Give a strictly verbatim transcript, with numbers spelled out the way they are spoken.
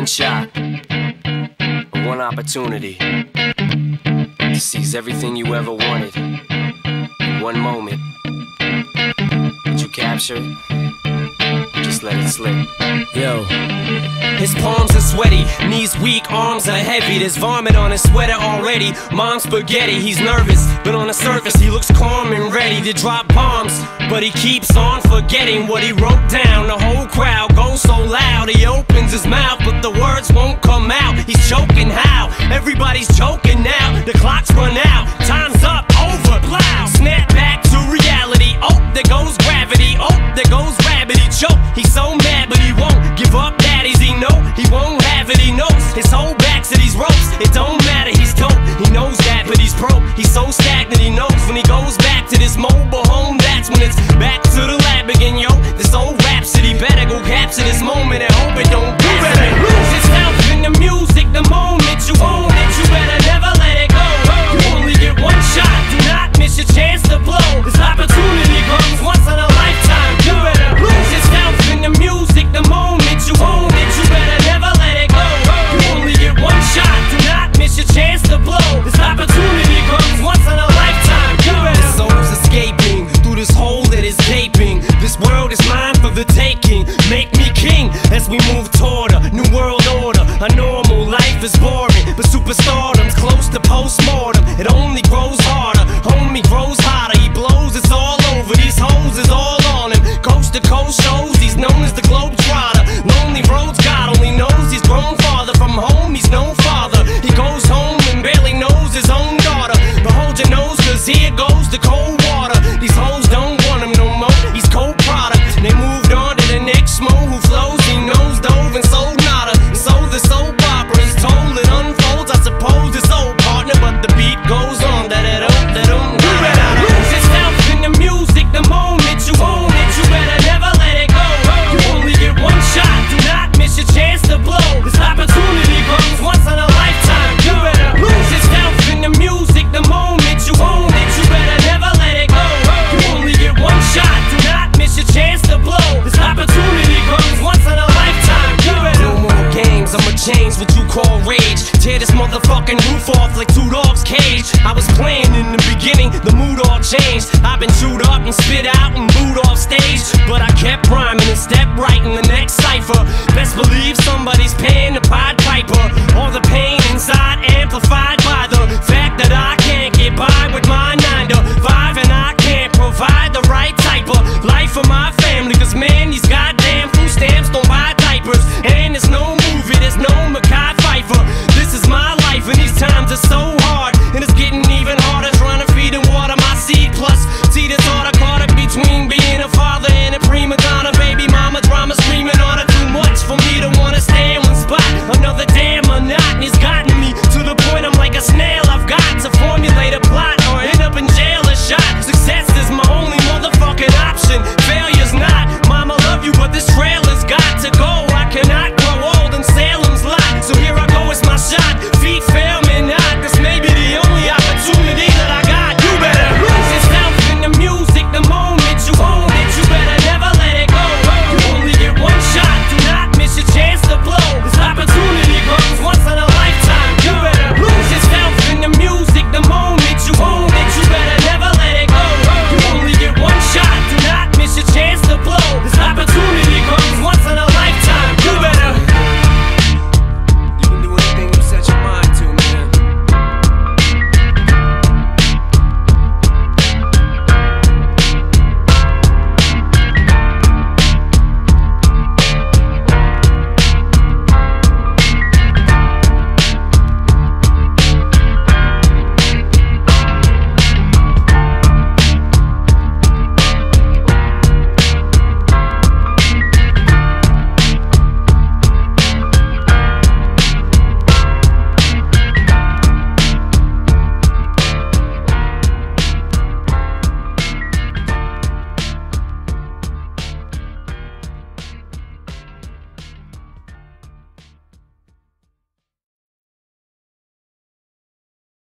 shot, one opportunity to seize everything you ever wanted in one moment. Did you capture it? Just let it slip. Yo. His palms are sweaty, knees weak, arms are heavy. There's vomit on his sweater already. Mom's spaghetti, he's nervous, but on the surface he looks calm and ready to drop bombs. But he keeps on forgetting what he wrote down. The whole crowd goes so loud, he opens his mouth, but the words won't come out. He's choking how? Everybody's choking now. The clock's run out, time's up, over, plow. Snap back to reality, oh, there goes gravity. Oh, there goes rabbit, he choke. He's so mad, but he won't give up. Daddies, he know he won't have it, he knows his whole back to these ropes. It don't matter, he's dope, he knows that, but he's broke. He's so stagnant, he knows when he goes back to this mobile home, that's when it's back to the lab again, yo. This old rhapsody, better go capture this moment and hope it don't pass. You better lose yourself in the music the moment you own it. You better never let it go. You only get one shot, do not miss your chance to blow. This opportunity comes once in a lifetime. You better lose yourself in the music the moment you own it. You better never let it go. You only get one shot, do not miss your chance to blow. This opportunity comes once in a lifetime. You better. The soul's escaping through this hole that is gaping. This world is mine for the taking. Make me king as we move toward a new world order. A normal life is boring, but superstardom's close to postmortem. It only grows harder, homie grows hotter. He blows, it's all over. These hoes is all on him. Coast to coast shows, he's known as the Globetrotter. Lonely roads, God only knows he's grown farther from home. He's no father. He goes home and barely knows his own daughter. But hold your nose, cause here goes the cold water. These hoes don't want him no more. He's cold product. They moved on to the next mo who flows. He knows dove and sold nada. And so the soap opera is told. It unfolds, I suppose it's old partner, but the beat goes on. Da da da da da. You better lose yourself in the music the moment you own it. You better never let it go. You only get one shot, do not miss your chance to blow. This opportunity comes once in a lifetime. You better lose yourself in the music the moment you own it. You better never let it go. You only get one shot, do not miss your chance to blow. This opportunity comes once in a lifetime. You better. No more games, I'ma change what you call rage. Tear this motherfucking roof off like two dogs' cage. I was playing in the beginning, the mood all changed. I've been chewed up and spit out and booed off stage, but I kept rhyming and stepped right in the next cipher. Best believe somebody's paying the Pied Piper. All the